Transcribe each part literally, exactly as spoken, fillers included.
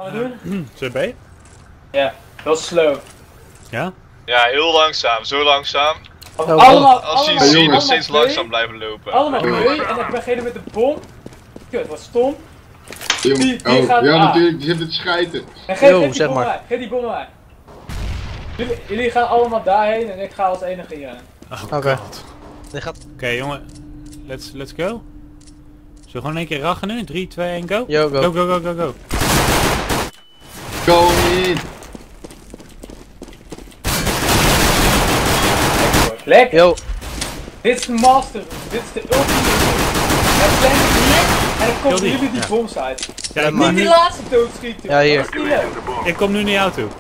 Gaan we doen? Zullen we B? Ja, heel slow. Ja? Ja, heel langzaam, zo langzaam. Als Oh, allemaal, Als je allemaal, ziet, nog allemaal steeds B, langzaam blijven lopen. Allemaal B en dan beginnen met de bom. Kut, wat stom. Jongen, Die- die oh, gaat ja A. natuurlijk, die zitten te schijten. En geef, Yo, geef die zeg bom maar. maar. Geef die bom maar. Jullie, jullie gaan allemaal daarheen en ik ga als enige hierheen. Oh Oké. god. Dit gaat... Oké jongen, let's, let's go. Zullen we gewoon in één keer rachen nu? drie, twee, één, go? Yo, go. Go, go, go, go, go. Go in! Lekker. Yo. Dit is de master. Dit is de ultieme. Het plant hier en dan komen die, jullie die ja. boms uit. Ja, Ja, ik, maar- kom Niet nu, die laatste doodschieten. Ja, hier. Dat is niet leuk. ik kom nu naar jou toe.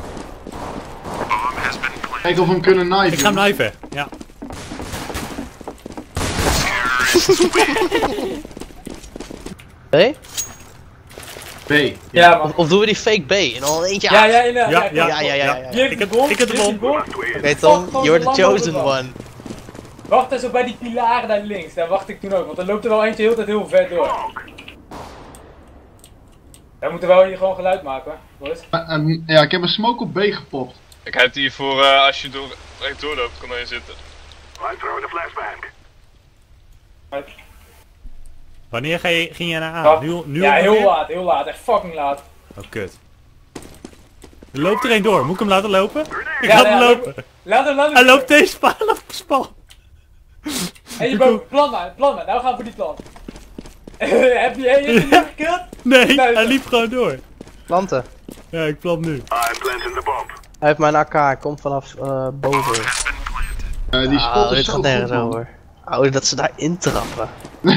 Kijk of we hem kunnen knifen. Ik ga hem knifen. Ja. Hey? B. Ja man. Of, of doen we die fake B en al eentje Ja, aan? ja, inderdaad. Ja, Ja, ja, ja, ja, ja, ja. Hier heb Ik je heb- de bom. ik heb de hier is die bom. Oké Tom, Fuck, you're the gewoon chosen lang one. Wacht eens op bij die pilaren daar links. Daar wacht ik toen ook, want er loopt er wel eentje heel tijd heel ver door. Wij moeten wel hier gewoon geluid maken hoor, boys. Uh, um, ja, ik heb een smoke op B gepopt. Ik heb hier voor uh, als je door, recht doorloopt, kan erin zitten. Wanneer ga je, ging je naar A? Wacht. Nu, nu ja, heel ongeveer? laat, heel laat. Echt fucking laat. Oh kut. Er loopt er één door, moet ik hem laten lopen? Ik Ja, laat hem ja, lopen. Laat hem, laat hem. Hij loopt deze spal op spal. En je bent plan maar, plan maar. Nou gaan we voor die plan. Heb je heb je hem niet gekild? Nee, Nee, hij zo. liep gewoon door. Planten. Ja, ik plant nu. Hij heeft mijn A K, hij komt vanaf uh, boven. Uh, die Ah, spot is dit zo gaat nergens goed, man. over. Oh, dat ze daar intrappen.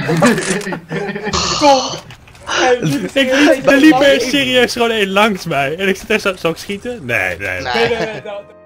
Kom! Hey, liep- Ik liep, er liep er serieus gewoon één langs mij. En ik zit echt zo, zal ik schieten? Nee, nee. Nee. Nee, nee, nee, dat-